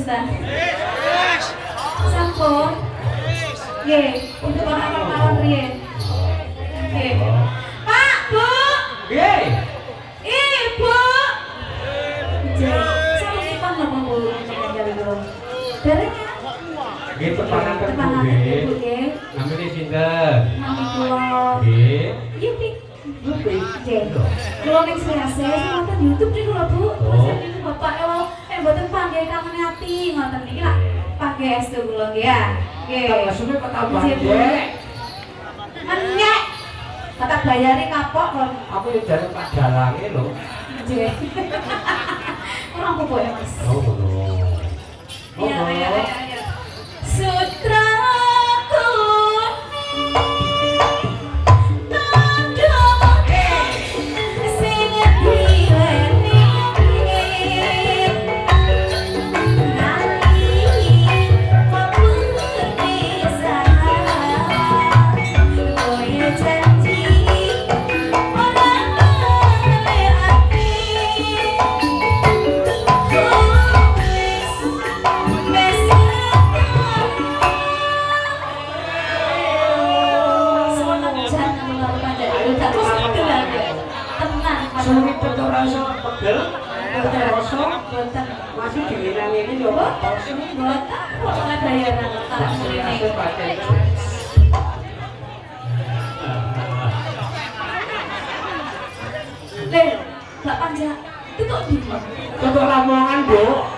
ta? Sampun. Nggih, untuk orang-orang riyen. Nggih. Pak, Bu. Nggih. Ibu. Nggih. Sampun dipang napa Bu? Dereng ya? Nggih, tepanan kan Bu. Nggih. Namine sinten? Nami kula. Nggih. Yupi. Yupi. Nggih. Kula ning Selase wonten YouTube niku lho Bu. Pesan niku Bapak mboten panggih kamane ati ngoten niki lak panggih estu kula nggih ya. Nggih. Maksudnya kok tambah nggih. Enyek. Kata bayare kapok kon. Aku ya jare Pak Dalange lho. Nggih. Ora apa-apa ya Mas. Oh, ngono. Iya, iya, iya. Sutro masih diwilang ini lho Pak. Mboten kok oleh bayaran tak mrene. Leh, gak panjang. Tutuk di. Tutuk Lamongan, Bu.